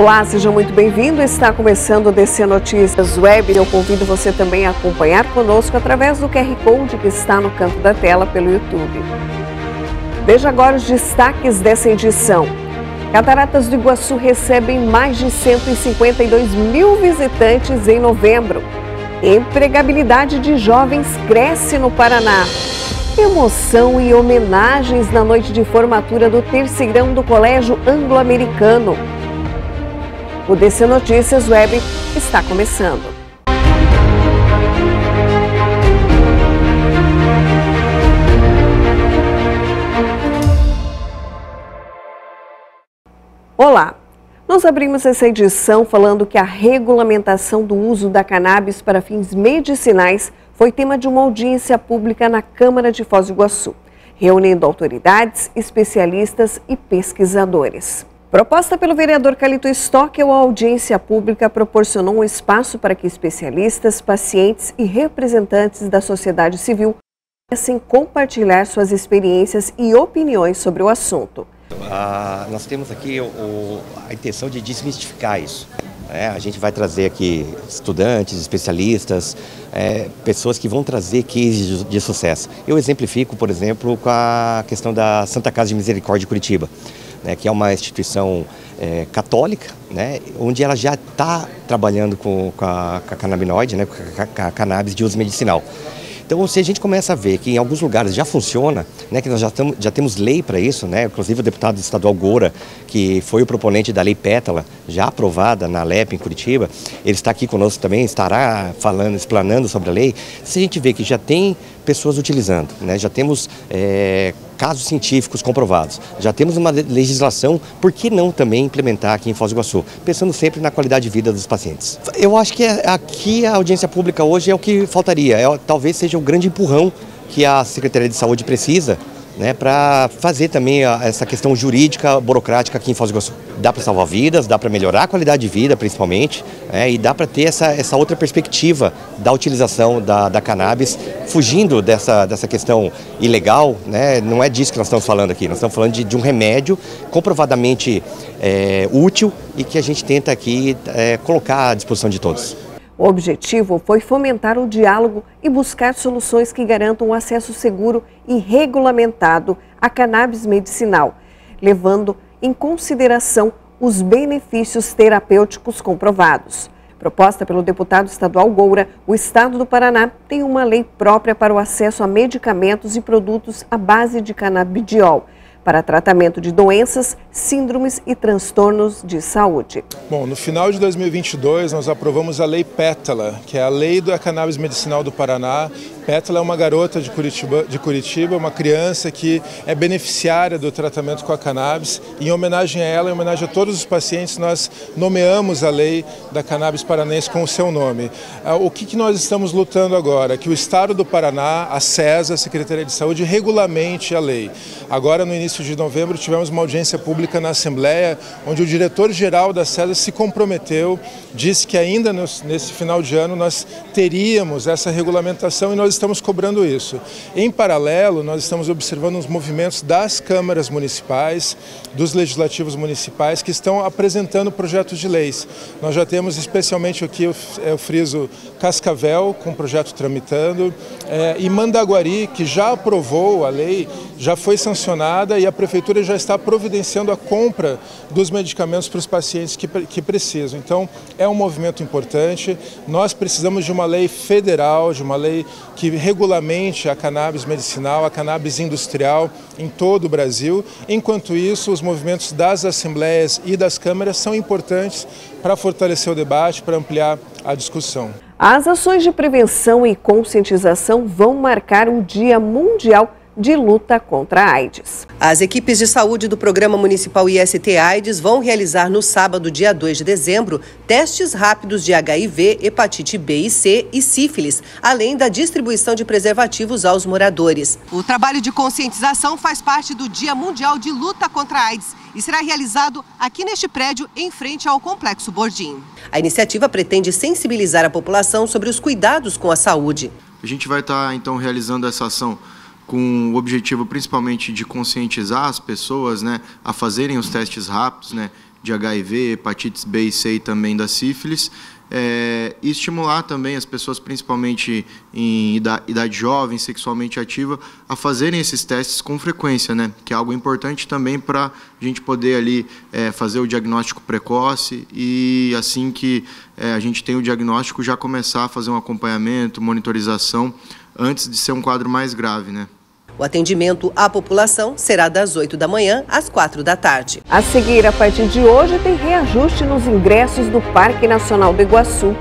Olá, seja muito bem-vindo. Está começando o DC Notícias Web. Eu convido você também a acompanhar conosco através do QR Code que está no canto da tela pelo YouTube. Veja agora os destaques dessa edição. Cataratas do Iguaçu recebem mais de 152 mil visitantes em novembro. Empregabilidade de jovens cresce no Paraná. Emoção e homenagens na noite de formatura do terceirão do Colégio Anglo-Americano. O DC Notícias Web está começando. Olá! Nós abrimos essa edição falando que a regulamentação do uso da cannabis para fins medicinais foi tema de uma audiência pública na Câmara de Foz do Iguaçu, reunindo autoridades, especialistas e pesquisadores. Proposta pelo vereador Calito Stockel, a audiência pública proporcionou um espaço para que especialistas, pacientes e representantes da sociedade civil pudessem compartilhar suas experiências e opiniões sobre o assunto. Nós temos aqui a intenção de desmistificar isso. A gente vai trazer aqui estudantes, especialistas, pessoas que vão trazer cases de sucesso. Eu exemplifico, por exemplo, com a questão da Santa Casa de Misericórdia de Curitiba, que é uma instituição católica, onde ela já está trabalhando com a canabinoide, com a cannabis de uso medicinal. Então, se a gente começa a ver que em alguns lugares já funciona, que nós já temos lei para isso, inclusive o deputado estadual Goura, que foi o proponente da lei Pétala, já aprovada na LEP em Curitiba, ele está aqui conosco também, estará explanando sobre a lei. Se a gente vê que já tem pessoas utilizando, já temos casos científicos comprovados, já temos uma legislação, por que não também implementar aqui em Foz do Iguaçu, pensando sempre na qualidade de vida dos pacientes? Eu acho que aqui a audiência pública hoje é o que faltaria, talvez seja o grande empurrão que a Secretaria de Saúde precisa, para fazer também essa questão jurídica, burocrática aqui em Foz do Iguaçu. Dá para salvar vidas, dá para melhorar a qualidade de vida, principalmente, e dá para ter essa outra perspectiva da utilização da cannabis, fugindo dessa questão ilegal, Não é disso que nós estamos falando aqui, nós estamos falando de um remédio comprovadamente útil e que a gente tenta aqui colocar à disposição de todos. O objetivo foi fomentar o diálogo e buscar soluções que garantam um acesso seguro e regulamentado à cannabis medicinal, levando em consideração os benefícios terapêuticos comprovados. Proposta pelo deputado estadual Goura, o estado do Paraná tem uma lei própria para o acesso a medicamentos e produtos à base de canabidiol, para tratamento de doenças, síndromes e transtornos de saúde. Bom, no final de 2022 nós aprovamos a Lei Pétala, que é a lei da cannabis medicinal do Paraná. Pétala é uma garota de Curitiba, uma criança que é beneficiária do tratamento com a cannabis. Em homenagem a ela, em homenagem a todos os pacientes, nós nomeamos a lei da cannabis paranense com o seu nome. O que nós estamos lutando agora? Que o Estado do Paraná, a SESA, a Secretaria de Saúde, regulamente a lei. Agora, no início de novembro, tivemos uma audiência pública na Assembleia, onde o diretor-geral da SESA se comprometeu, disse que ainda nesse final de ano nós teríamos essa regulamentação e nós estamos cobrando isso. Em paralelo, nós estamos observando os movimentos das câmaras municipais, dos legislativos municipais, que estão apresentando projetos de leis. Nós já temos especialmente aqui, eu friso, Cascavel, com projeto tramitando, e Mandaguari, que já aprovou a lei, já foi sancionada e a Prefeitura já está providenciando a compra dos medicamentos para os pacientes que precisam. Então, é um movimento importante. Nós precisamos de uma lei federal, de uma lei que regulamente a cannabis medicinal, a cannabis industrial em todo o Brasil. Enquanto isso, os movimentos das assembleias e das câmaras são importantes para fortalecer o debate, para ampliar a discussão. As ações de prevenção e conscientização vão marcar o Dia Mundial de luta contra a AIDS. As equipes de saúde do Programa Municipal IST-AIDS vão realizar no sábado, dia 2 de dezembro, testes rápidos de HIV, hepatite B e C e sífilis, além da distribuição de preservativos aos moradores. O trabalho de conscientização faz parte do Dia Mundial de Luta contra a AIDS e será realizado aqui neste prédio, em frente ao Complexo Bordim. A iniciativa pretende sensibilizar a população sobre os cuidados com a saúde. A gente vai estar, então, realizando essa ação com o objetivo principalmente de conscientizar as pessoas, a fazerem os testes rápidos, de HIV, hepatites B e C e também da sífilis. E estimular também as pessoas, principalmente em idade jovem, sexualmente ativa, a fazerem esses testes com frequência, né? Que é algo importante também para a gente poder ali fazer o diagnóstico precoce e assim que a gente tem o diagnóstico já começar a fazer um acompanhamento, monitorização antes de ser um quadro mais grave, né? O atendimento à população será das 8 da manhã às 4 da tarde. A seguir, a partir de hoje, tem reajuste nos ingressos do Parque Nacional do Iguaçu.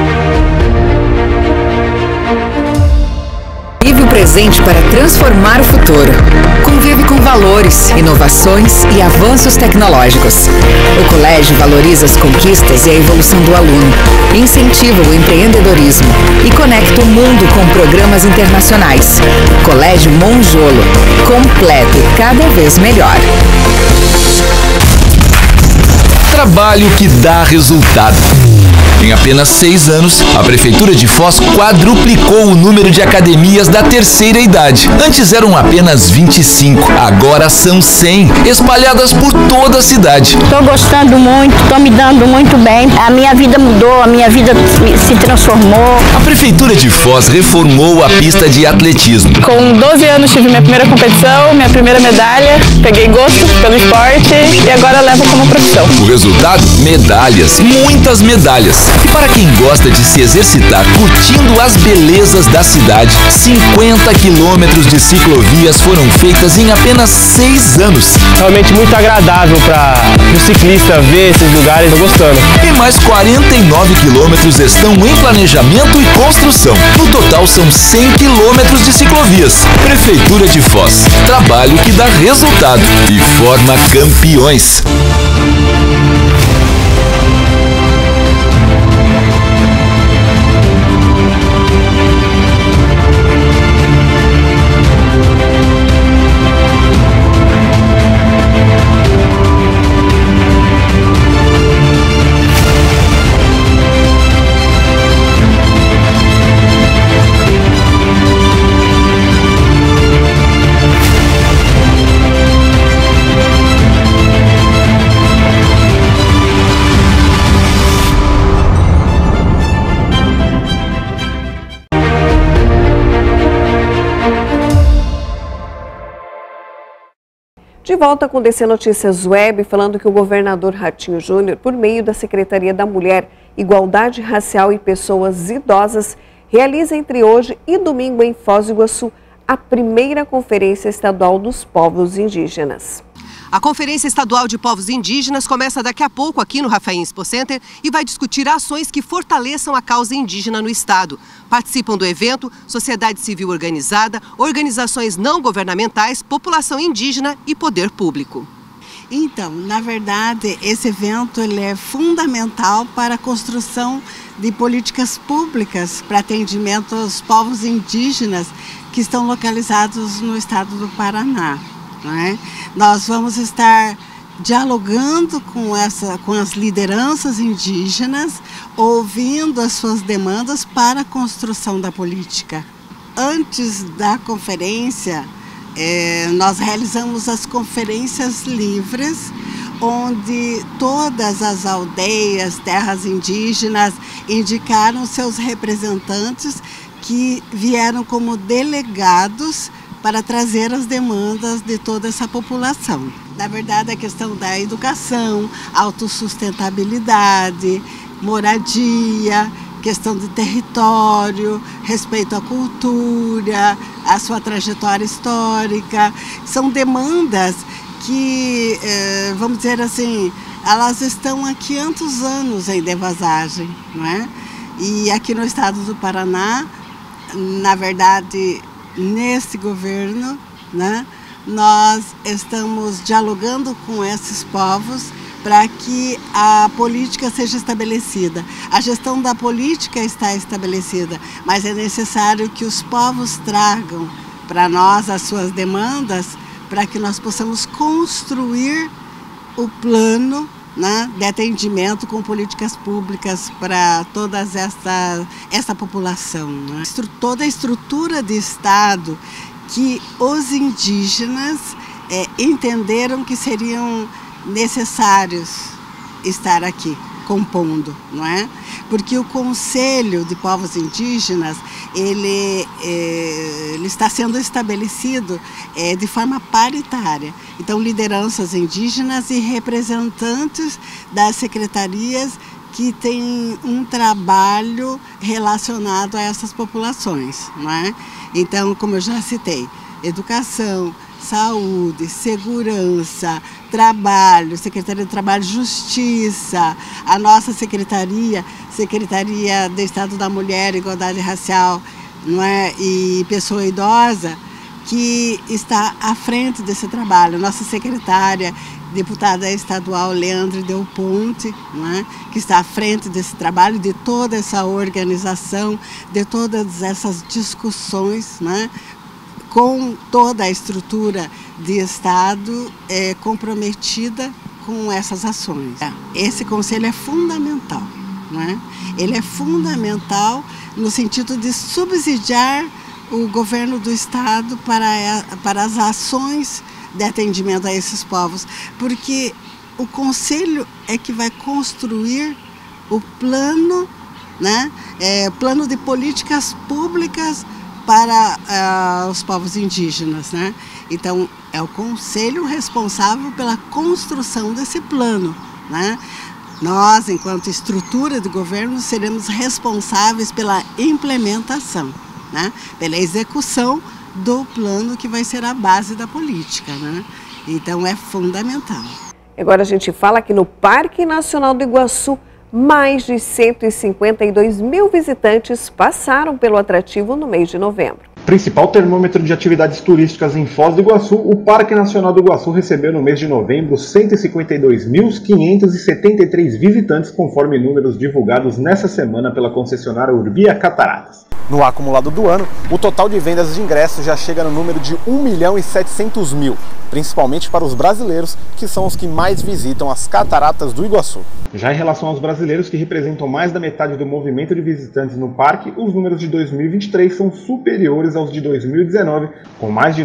Vive o presente para transformar o futuro. Convive com valores, inovações e avanços tecnológicos. O colégio valoriza as conquistas e a evolução do aluno, incentiva o empreendedorismo e conecta o mundo com programas internacionais. Colégio Monjolo, completo e cada vez melhor. Trabalho que dá resultado. Em apenas 6 anos, a Prefeitura de Foz quadruplicou o número de academias da terceira idade. Antes eram apenas 25, agora são 100, espalhadas por toda a cidade. Estou gostando muito, estou me dando muito bem. A minha vida mudou, a minha vida se transformou. A Prefeitura de Foz reformou a pista de atletismo. Com 12 anos tive minha primeira competição, minha primeira medalha, peguei gosto pelo esporte e agora levo como profissão. O resultado? Medalhas, muitas medalhas. E para quem gosta de se exercitar curtindo as belezas da cidade, 50 quilômetros de ciclovias foram feitas em apenas 6 anos. Realmente muito agradável para o ciclista ver esses lugares, estou gostando. E mais 49 quilômetros estão em planejamento e construção. No total são 100 quilômetros de ciclovias. Prefeitura de Foz, trabalho que dá resultado e forma campeões. De volta com DC Notícias Web, falando que o governador Ratinho Júnior, por meio da Secretaria da Mulher, Igualdade Racial e Pessoas Idosas, realiza entre hoje e domingo em Foz do Iguaçu a primeira Conferência Estadual dos Povos Indígenas. A Conferência Estadual de Povos Indígenas começa daqui a pouco aqui no Rafael Expo Center e vai discutir ações que fortaleçam a causa indígena no estado. Participam do evento sociedade civil organizada, organizações não governamentais, população indígena e poder público. Então, na verdade, esse evento ele é fundamental para a construção de políticas públicas para atendimento aos povos indígenas que estão localizados no estado do Paraná. Nós vamos estar dialogando com as lideranças indígenas, ouvindo as suas demandas para a construção da política. Antes da conferência, nós realizamos as conferências livres, onde todas as aldeias, terras indígenas indicaram seus representantes que vieram como delegados para trazer as demandas de toda essa população. Na verdade, a questão da educação, autossustentabilidade, moradia, questão de território, respeito à cultura, à sua trajetória histórica, são demandas que, vamos dizer assim, elas estão há 500 anos em defasagem, não é? E aqui no estado do Paraná, na verdade, nesse governo, nós estamos dialogando com esses povos para que a política seja estabelecida. A gestão da política está estabelecida, mas é necessário que os povos tragam para nós as suas demandas para que nós possamos construir o plano de atendimento com políticas públicas para toda essa população. Toda a estrutura de Estado que os indígenas entenderam que seriam necessários estar aqui compondo, não é? Porque o Conselho de Povos Indígenas, ele está sendo estabelecido de forma paritária. Então, lideranças indígenas e representantes das secretarias que têm um trabalho relacionado a essas populações, não é? Então, como eu já citei, educação, saúde, segurança, trabalho, Secretaria de Trabalho, Justiça, a nossa Secretaria de Estado da Mulher, Igualdade Racial, não é? E Pessoa Idosa, que está à frente desse trabalho. Nossa secretária, deputada estadual Leandre Del Ponte, não é? Que está à frente desse trabalho, de toda essa organização, de todas essas discussões, não é? Com toda a estrutura de Estado comprometida com essas ações. Esse conselho é fundamental, não é? Ele é fundamental no sentido de subsidiar o governo do Estado para as ações de atendimento a esses povos, porque o conselho é que vai construir o plano, né? Plano de políticas públicas para os povos indígenas, né? Então, é o Conselho responsável pela construção desse plano, né? Nós, enquanto estrutura de governo, seremos responsáveis pela implementação, né? Pela execução do plano que vai ser a base da política, né? Então, é fundamental. Agora a gente fala que no Parque Nacional do Iguaçu, mais de 152 mil visitantes passaram pelo atrativo no mês de novembro. Principal termômetro de atividades turísticas em Foz do Iguaçu, o Parque Nacional do Iguaçu recebeu no mês de novembro 152.573 visitantes, conforme números divulgados nessa semana pela concessionária Urbia Cataratas. No acumulado do ano, o total de vendas de ingressos já chega no número de 1.700.000, principalmente para os brasileiros, que são os que mais visitam as Cataratas do Iguaçu. Já em relação aos brasileiros, que representam mais da metade do movimento de visitantes no parque, os números de 2023 são superiores aos de 2019, com mais de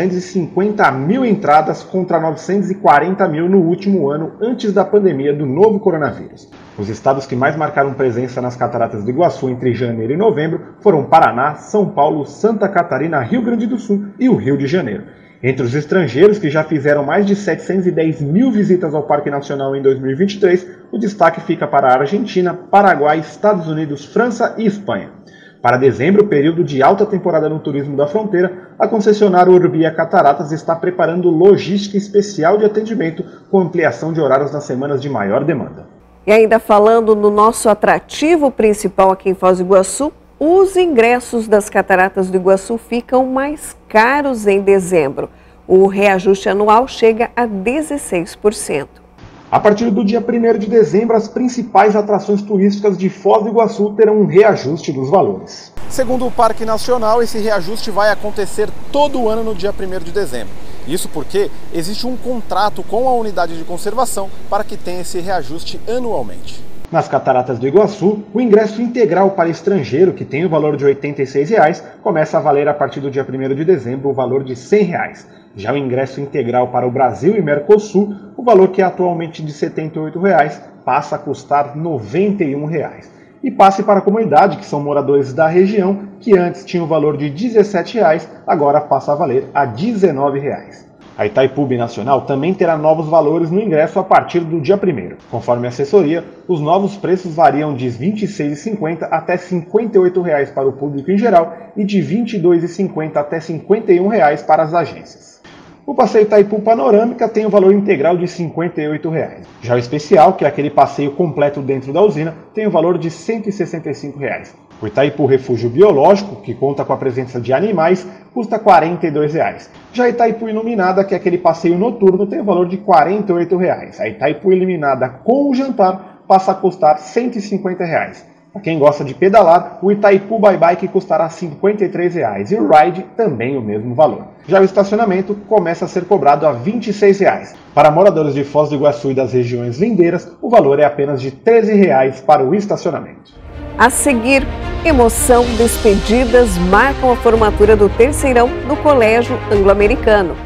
950 mil entradas contra 940 mil no último ano, antes da pandemia do novo coronavírus. Os estados que mais marcaram presença nas Cataratas do Iguaçu entre janeiro e novembro foram Paraná, São Paulo, Santa Catarina, Rio Grande do Sul e o Rio de Janeiro. Entre os estrangeiros, que já fizeram mais de 710 mil visitas ao Parque Nacional em 2023, o destaque fica para a Argentina, Paraguai, Estados Unidos, França e Espanha. Para dezembro, período de alta temporada no turismo da fronteira, a concessionária Urbia Cataratas está preparando logística especial de atendimento com ampliação de horários nas semanas de maior demanda. E ainda falando no nosso atrativo principal aqui em Foz do Iguaçu, os ingressos das Cataratas do Iguaçu ficam mais caros em dezembro. O reajuste anual chega a 16%. A partir do dia 1º de dezembro, as principais atrações turísticas de Foz do Iguaçu terão um reajuste dos valores. Segundo o Parque Nacional, esse reajuste vai acontecer todo ano no dia 1º de dezembro. Isso porque existe um contrato com a unidade de conservação para que tenha esse reajuste anualmente. Nas Cataratas do Iguaçu, o ingresso integral para estrangeiro, que tem o valor de R$ 86, começa a valer a partir do dia 1º de dezembro o valor de R$ 100. Já o ingresso integral para o Brasil e Mercosul, o valor que é atualmente de R$ 78, passa a custar R$ 91. E passe para a comunidade, que são moradores da região, que antes tinha o valor de R$ 17, agora passa a valer a R$ 19. A Itaipu Binacional também terá novos valores no ingresso a partir do dia 1º. Conforme a assessoria, os novos preços variam de R$ 26,50 até R$ 58 para o público em geral e de R$ 22,50 até R$ 51 para as agências. O passeio Itaipu Panorâmica tem o valor integral de R$ 58. Já o especial, que é aquele passeio completo dentro da usina, tem o valor de R$ 165. O Itaipu Refúgio Biológico, que conta com a presença de animais, custa R$ 42. Já a Itaipu Iluminada, que é aquele passeio noturno, tem o valor de R$ 48. A Itaipu Iluminada com o jantar passa a custar R$ 150. Para quem gosta de pedalar, o Itaipu Bye Bike custará R$ 53 e o Ride também o mesmo valor. Já o estacionamento começa a ser cobrado a R$ 26. Para moradores de Foz do Iguaçu e das regiões lindeiras, o valor é apenas de R$ 13 para o estacionamento. A seguir, emoção, despedidas marcam a formatura do terceirão do Colégio Anglo-Americano.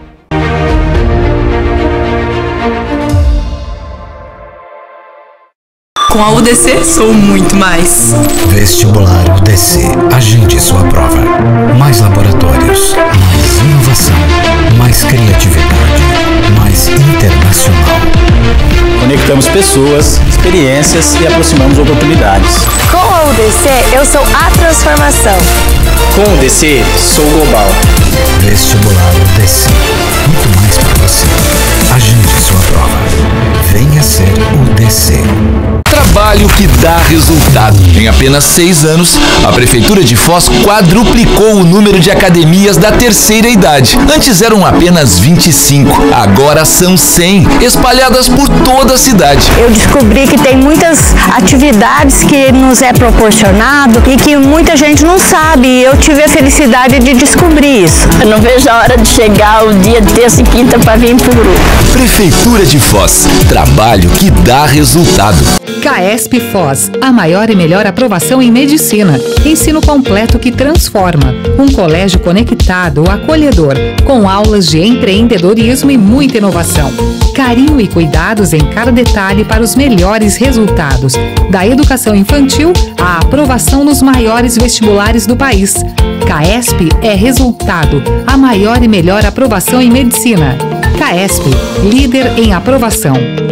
Com a UDC, sou muito mais. Vestibular UDC. Agende sua prova. Mais laboratórios, mais inovação, mais criatividade, mais internacional. Conectamos pessoas, experiências e aproximamos oportunidades. Com a UDC, eu sou a transformação. Com o UDC, sou global. Vestibular UDC. Muito mais para você. Agende sua prova. Venha ser UDC. Trabalho que dá resultado. Em apenas 6 anos, a Prefeitura de Foz quadruplicou o número de academias da terceira idade. Antes eram apenas 25, agora são 100, espalhadas por toda a cidade. Eu descobri que tem muitas atividades que nos é proporcionado e que muita gente não sabe. E eu tive a felicidade de descobrir isso. Eu não vejo a hora de chegar o dia de terça e quinta para vir para o grupo. Prefeitura de Foz, trabalho que dá resultado. CAESP Foz, a maior e melhor aprovação em medicina. Ensino completo que transforma. Um colégio conectado, acolhedor, com aulas de empreendedorismo e muita inovação. Carinho e cuidados em cada detalhe para os melhores resultados. Da educação infantil à aprovação nos maiores vestibulares do país. CAESP é resultado, a maior e melhor aprovação em medicina. CAESP, líder em aprovação.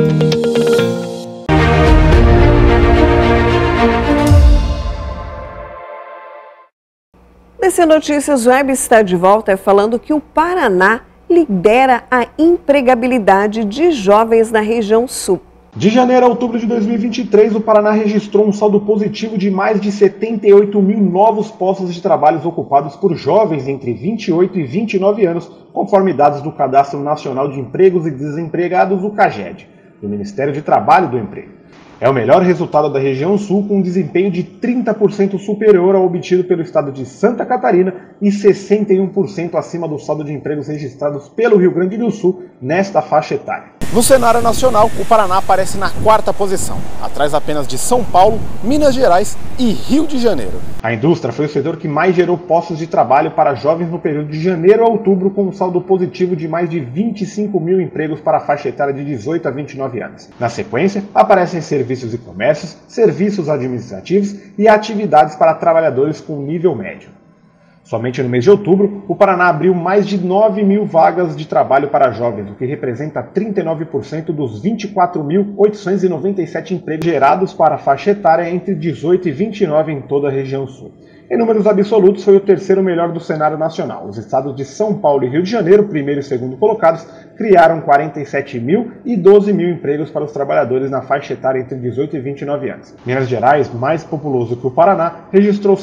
DC Notícias Web está de volta falando que o Paraná lidera a empregabilidade de jovens na região sul. De janeiro a outubro de 2023, o Paraná registrou um saldo positivo de mais de 78 mil novos postos de trabalho ocupados por jovens entre 28 e 29 anos, conforme dados do Cadastro Nacional de Empregos e Desempregados, o CAGED, do Ministério de Trabalho e do Emprego. É o melhor resultado da região sul, com um desempenho de 30% superior ao obtido pelo estado de Santa Catarina e 61% acima do saldo de empregos registrados pelo Rio Grande do Sul nesta faixa etária. No cenário nacional, o Paraná aparece na 4ª posição, atrás apenas de São Paulo, Minas Gerais e Rio de Janeiro. A indústria foi o setor que mais gerou postos de trabalho para jovens no período de janeiro a outubro, com um saldo positivo de mais de 25 mil empregos para a faixa etária de 18 a 29 anos. Na sequência, aparecem serviços e comércios, serviços administrativos e atividades para trabalhadores com nível médio. Somente no mês de outubro, o Paraná abriu mais de 9 mil vagas de trabalho para jovens, o que representa 39% dos 24.897 empregos gerados para a faixa etária entre 18 e 29 em toda a região sul. Em números absolutos, foi o terceiro melhor do cenário nacional. Os estados de São Paulo e Rio de Janeiro, primeiro e segundo colocados, criaram 47 mil e 12 mil empregos para os trabalhadores na faixa etária entre 18 e 29 anos. Minas Gerais, mais populoso que o Paraná, registrou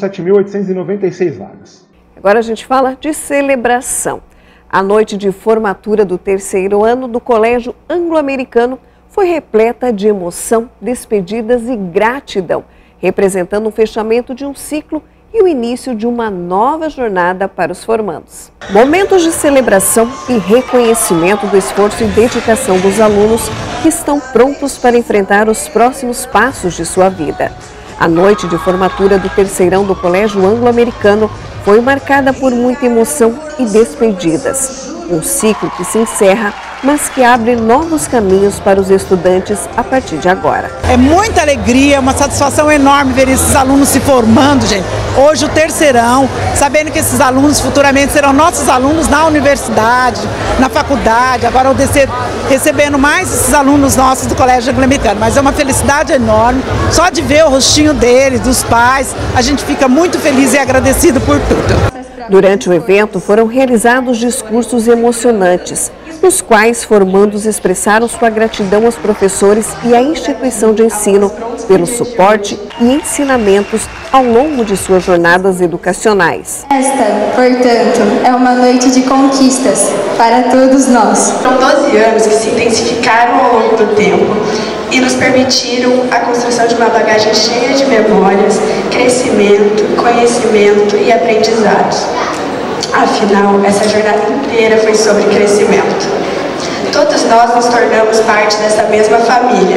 7.896 vagas. Agora a gente fala de celebração. A noite de formatura do terceiro ano do Colégio Anglo-Americano foi repleta de emoção, despedidas e gratidão, representando o fechamento de um ciclo e o início de uma nova jornada para os formandos. Momentos de celebração e reconhecimento do esforço e dedicação dos alunos que estão prontos para enfrentar os próximos passos de sua vida. A noite de formatura do terceirão do Colégio Anglo-Americano foi marcada por muita emoção e despedidas. Um ciclo que se encerra, mas que abre novos caminhos para os estudantes a partir de agora. É muita alegria, uma satisfação enorme ver esses alunos se formando, gente. Hoje o terceirão, sabendo que esses alunos futuramente serão nossos alunos na universidade, na faculdade, agora o DC recebendo mais esses alunos nossos do Colégio Anglo-Americano. Mas é uma felicidade enorme, só de ver o rostinho deles, dos pais, a gente fica muito feliz e agradecido por tudo. Durante o evento foram realizados discursos emocionantes, nos quais formandos expressaram sua gratidão aos professores e à instituição de ensino pelo suporte e ensinamentos ao longo de suas jornadas educacionais. Esta, portanto, é uma noite de conquistas para todos nós. São 12 anos que se intensificaram ao longo do tempo e nos permitiram a construção de uma bagagem cheia de memórias, crescimento, conhecimento e aprendizados. Afinal, essa jornada inteira foi sobre crescimento. Todos nós nos tornamos parte dessa mesma família.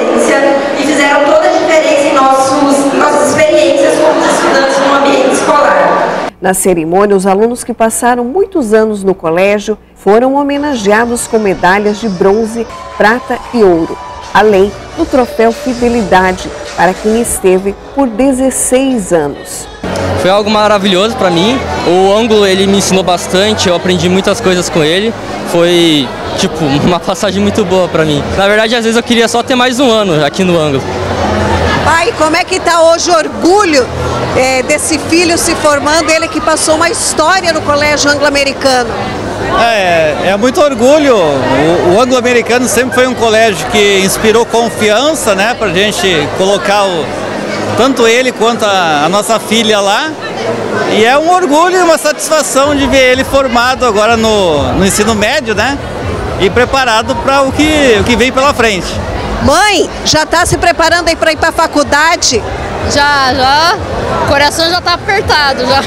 E fizeram toda a diferença em nossas experiências como estudantes no ambiente escolar. Na cerimônia, os alunos que passaram muitos anos no colégio foram homenageados com medalhas de bronze, prata e ouro. além do troféu Fidelidade para quem esteve por 16 anos. Foi algo maravilhoso para mim. O ângulo ele me ensinou bastante, eu aprendi muitas coisas com ele. Foi tipo uma passagem muito boa para mim. Na verdade, às vezes eu queria só ter mais um ano aqui no ângulo. Pai, como é que está hoje o orgulho desse filho se formando, ele que passou uma história no Colégio Anglo-Americano? É muito orgulho. O Anglo-Americano sempre foi um colégio que inspirou confiança, né, para a gente colocar tanto ele quanto a nossa filha lá. E é um orgulho e uma satisfação de ver ele formado agora no ensino médio, né, e preparado para o que vem pela frente. Mãe, já está se preparando aí para ir para a faculdade? Já. O coração já está apertado, já.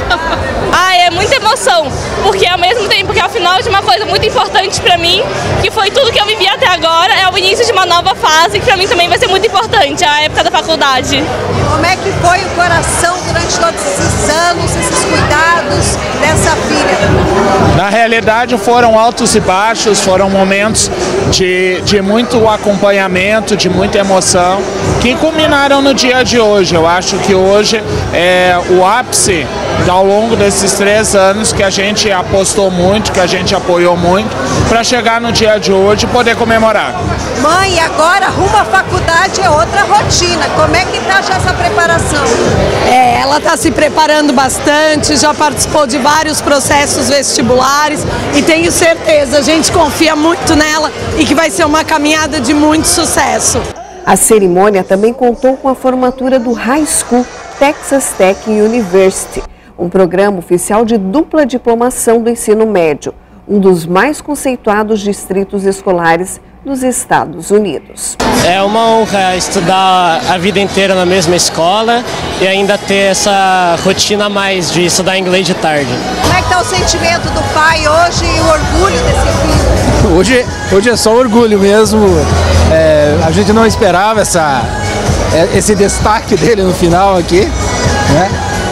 É muita emoção, porque ao mesmo tempo que é o final de uma coisa muito importante para mim, que foi tudo que eu vivi até agora, é o início de uma nova fase, que para mim também vai ser muito importante, a época da faculdade. Como é que foi o coração durante todos esses anos, esses cuidados dessa filha? Na realidade foram altos e baixos, foram momentos de muito acompanhamento, de muita emoção, que culminaram no dia de hoje. Eu acho que hoje é o ápice ao longo desses 3 anos que a gente apostou muito, que a gente apoiou muito, para chegar no dia de hoje e poder comemorar. Mãe, agora rumo à faculdade é outra rotina. Como é que está já essa preparação? Ela está se preparando bastante, já participou de vários processos vestibulares e tenho certeza, a gente confia muito nela e que vai ser uma caminhada de muito sucesso. A cerimônia também contou com a formatura do High School Texas Tech University, um programa oficial de dupla diplomação do ensino médio, um dos mais conceituados distritos escolares dos Estados Unidos. É uma honra estudar a vida inteira na mesma escola e ainda ter essa rotina a mais de estudar inglês de tarde. Como é que está o sentimento do pai hoje e o orgulho desse filho? Hoje é só orgulho mesmo. A gente não esperava esse destaque dele no final aqui, né?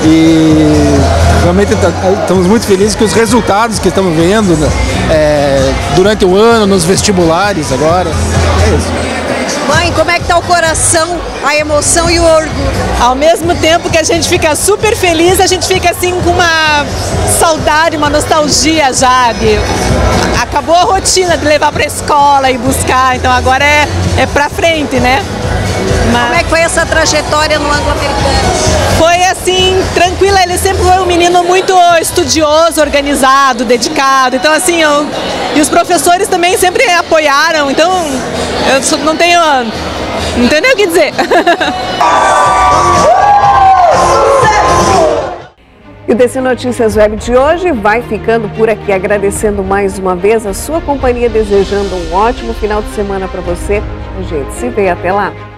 E realmente estamos muito felizes com os resultados que estamos vendo durante o ano, nos vestibulares agora. É isso. Mãe, como é que está o coração, a emoção e o orgulho? Ao mesmo tempo que a gente fica super feliz, a gente fica assim com uma saudade, uma nostalgia já. Acabou a rotina de levar para a escola e buscar, então agora é para frente, né? Como é que foi essa trajetória no Anglo-Americano? Foi assim, tranquila, ele sempre foi um menino muito estudioso, organizado, dedicado, então assim, e os professores também sempre apoiaram, então eu não tenho nem o que dizer. E o DC Notícias Web de hoje vai ficando por aqui, agradecendo mais uma vez a sua companhia, desejando um ótimo final de semana para você. A gente se vê até lá.